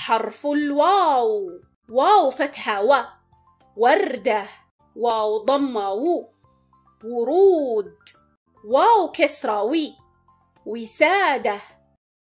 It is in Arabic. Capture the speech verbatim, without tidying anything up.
حرف الواو، واو فتحة و. وردة، واو ضمة و. ورود، واو كسرة وي. وسادة.